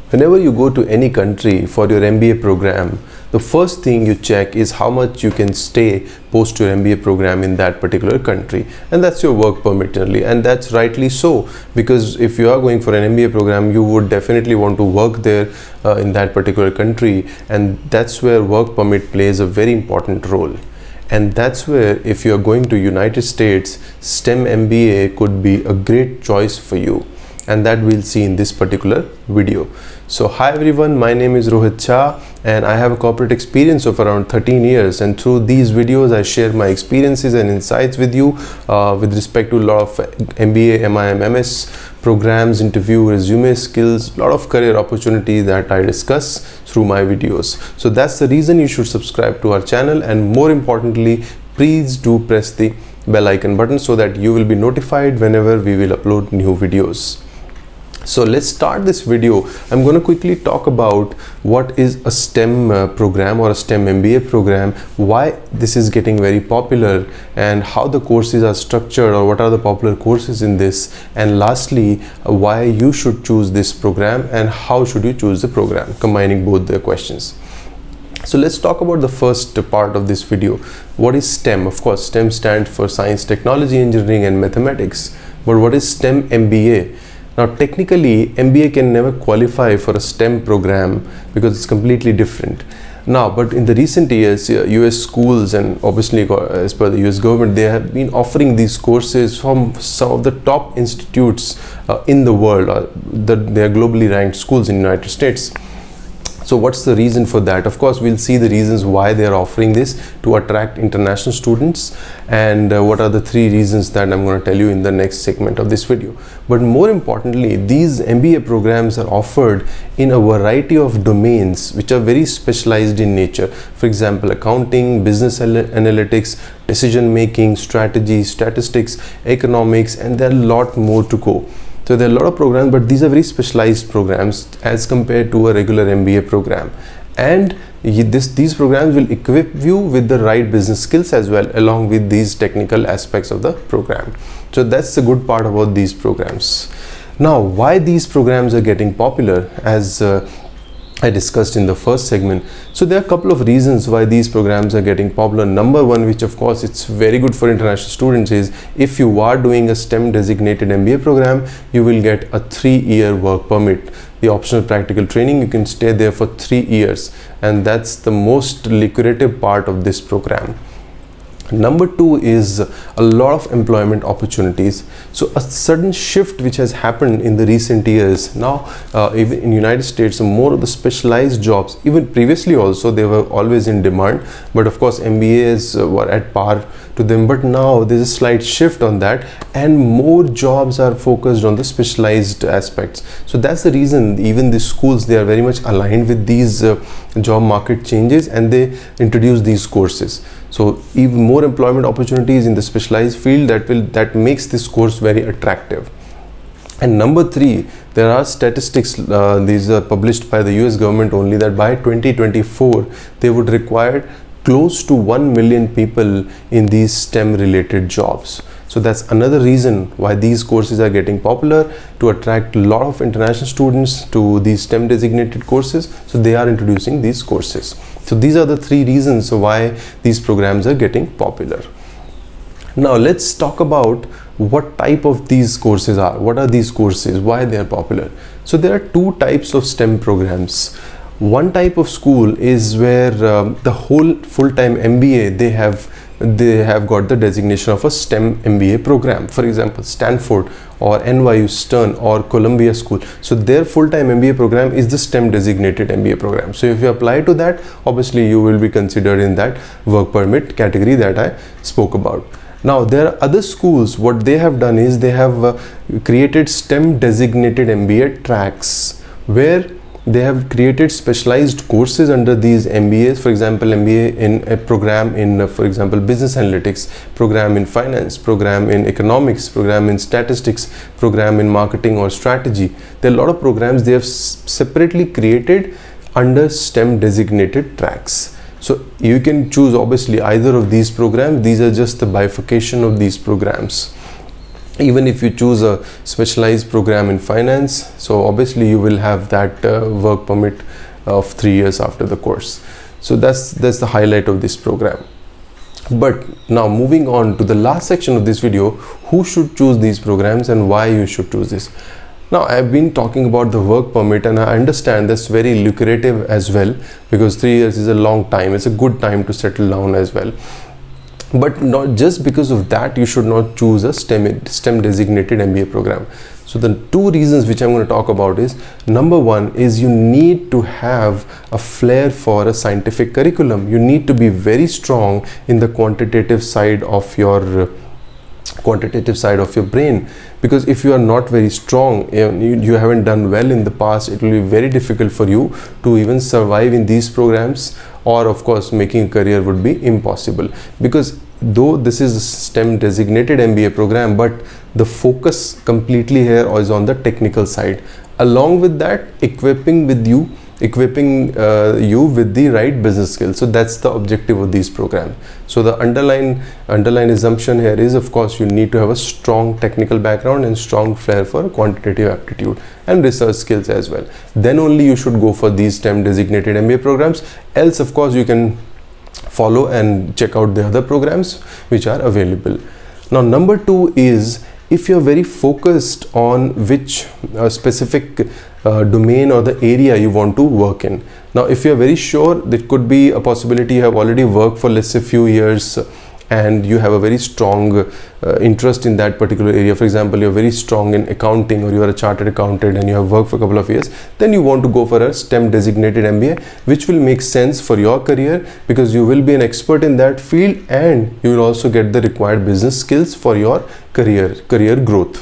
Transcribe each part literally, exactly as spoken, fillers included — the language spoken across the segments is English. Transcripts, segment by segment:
Whenever you go to any country for your M B A program, the first thing you check is how much you can stay post your M B A program in that particular country, and that's your work permit only. And that's rightly so, because if you are going for an M B A program, you would definitely want to work there uh, in that particular country, and that's where work permit plays a very important role. And that's where, if you are going to United States, STEM M B A could be a great choice for you, and that we'll see in this particular video. So hi everyone, my name is Rohit Shah and I have a corporate experience of around thirteen years, and through these videos I share my experiences and insights with you uh, with respect to a lot of M B A, M I M, M S programs, interview, resume skills, a lot of career opportunities that I discuss through my videos. So that's the reason you should subscribe to our channel, and more importantly, please do press the bell icon button so that you will be notified whenever we will upload new videos. So let's start this video. I'm going to quickly talk about what is a STEM uh, program or a STEM M B A program, why this is getting very popular, and how the courses are structured, or what are the popular courses in this, and lastly uh, why you should choose this program and how should you choose the program, combining both the questions. So let's talk about the first part of this video. What is STEM? Of course, STEM stands for Science, Technology, Engineering and Mathematics. But what is STEM M B A? Now technically M B A can never qualify for a STEM program because it's completely different. Now, but in the recent years, uh, U S schools, and obviously as per the U S government, they have been offering these courses from some of the top institutes uh, in the world. Uh, the, they are globally ranked schools in the United States. So what's the reason for that? Of course, we'll see the reasons why they are offering this to attract international students, and uh, what are the three reasons that I'm going to tell you in the next segment of this video. But more importantly, these M B A programs are offered in a variety of domains which are very specialized in nature. For example, accounting, business analytics, decision making, strategy, statistics, economics, and there are a lot more to go. So there are a lot of programs, but these are very specialized programs as compared to a regular M B A program. And this, these programs will equip you with the right business skills as well, along with these technical aspects of the program. So that's the good part about these programs. Now, why these programs are getting popular, as uh, I discussed in the first segment. So there are a couple of reasons why these programs are getting popular. Number one, which of course it's very good for international students, is if you are doing a STEM designated M B A program, you will get a three-year work permit. The optional practical training, you can stay there for three years, and that's the most lucrative part of this program. Number two is a lot of employment opportunities. So a sudden shift which has happened in the recent years. Now uh, even in United States, more of the specialized jobs, even previously also they were always in demand, but of course M B As uh, were at par to them. But now there's a slight shift on that, and more jobs are focused on the specialized aspects. So that's the reason even the schools, they are very much aligned with these uh, job market changes, and they introduce these courses. So even more employment opportunities in the specialized field, that will that makes this course very attractive. And number three, there are statistics, uh, these are published by the U S government only, that by twenty twenty-four they would require close to one million people in these STEM related jobs. So that's another reason why these courses are getting popular, to attract a lot of international students to these STEM designated courses. So they are introducing these courses. So these are the three reasons why these programs are getting popular. Now let's talk about what type of these courses are. What are these courses? Why they are popular? So there are two types of STEM programs. One type of school is where um, the whole full-time M B A, they have they have got the designation of a STEM M B A program. For example, Stanford or N Y U Stern or Columbia School. So their full-time M B A program is the STEM designated M B A program. So if you apply to that, obviously you will be considered in that work permit category that I spoke about. Now there are other schools, what they have done is they have uh, created STEM designated M B A tracks, where they have created specialized courses under these M B As. For example, M B A in a program in, uh, for example, business analytics, program in finance, program in economics, program in statistics, program in marketing or strategy. There are a lot of programs they have separately created under STEM designated tracks. So you can choose obviously either of these programs. These are just the bifurcation of these programs. even if you choose a specialized program in finance, so obviously you will have that uh, work permit of three years after the course. So that's that's the highlight of this program. But now moving on to the last section of this video, who should choose these programs and why you should choose this. Now I've been talking about the work permit, and I understand that's very lucrative as well, because three years is a long time. It's a good time to settle down as well. But not just because of that, you should not choose a STEM, STEM designated M B A program. So the two reasons which I'm going to talk about is, number one is you need to have a flair for a scientific curriculum. You need to be very strong in the quantitative side of your quantitative side of your brain, because if you are not very strong, you, you haven't done well in the past, it will be very difficult for you to even survive in these programs, or of course making a career would be impossible. Because though this is a STEM designated M B A program, but the focus completely here is on the technical side. Along with that, equipping with you equipping uh, you with the right business skills. So that's the objective of these programs. So the underlying underlying assumption here is, of course, you need to have a strong technical background and strong flair for quantitative aptitude and research skills as well. Then only you should go for these STEM designated M B A programs. Else, of course, you can follow and check out the other programs which are available. Now number two is, if you're very focused on which uh, specific uh, domain or the area you want to work in. Now if you're very sure, that could be a possibility you have already worked for, let's say, few years, and you have a very strong uh, interest in that particular area. For example, you're very strong in accounting, or you are a chartered accountant and you have worked for a couple of years, then you want to go for a STEM designated M B A, which will make sense for your career, because you will be an expert in that field and you will also get the required business skills for your career career growth.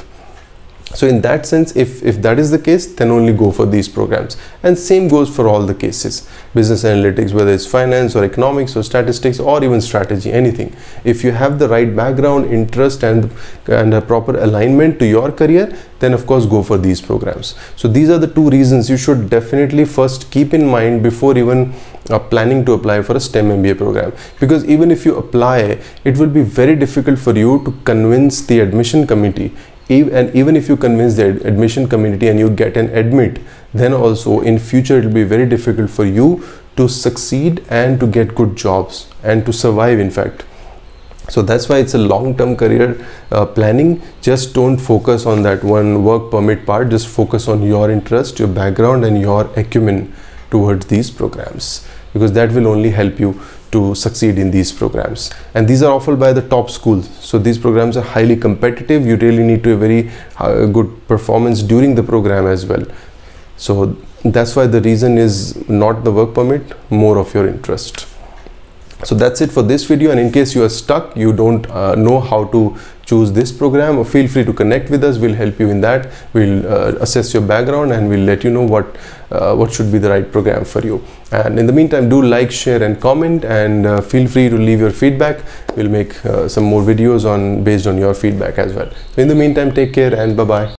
So in that sense, if, if that is the case, then only go for these programs. And same goes for all the cases. Business analytics, whether it's finance or economics or statistics or even strategy, anything. If you have the right background, interest and, and a proper alignment to your career, then of course go for these programs. So these are the two reasons you should definitely first keep in mind before even uh, planning to apply for a STEM M B A program. Because even if you apply, it will be very difficult for you to convince the admission committee. And even if you convince the admission committee and you get an admit, then also in future it will be very difficult for you to succeed and to get good jobs and to survive, in fact. So that's why it's a long-term career uh, planning. Just don't focus on that one work permit part. Just focus on your interest, your background and your acumen towards these programs, because that will only help you to succeed in these programs. And these are offered by the top schools, so these programs are highly competitive. You really need to have very uh, good performance during the program as well. So that's why the reason is not the work permit, more of your interest. So that's it for this video, and in case you are stuck, you don't uh, know how to choose this program, feel free to connect with us. We'll help you in that. We'll uh, assess your background and we'll let you know what uh, what should be the right program for you. And in the meantime, do like, share and comment, and uh, feel free to leave your feedback. We'll make uh, some more videos on based on your feedback as well. So in the meantime, take care and bye bye.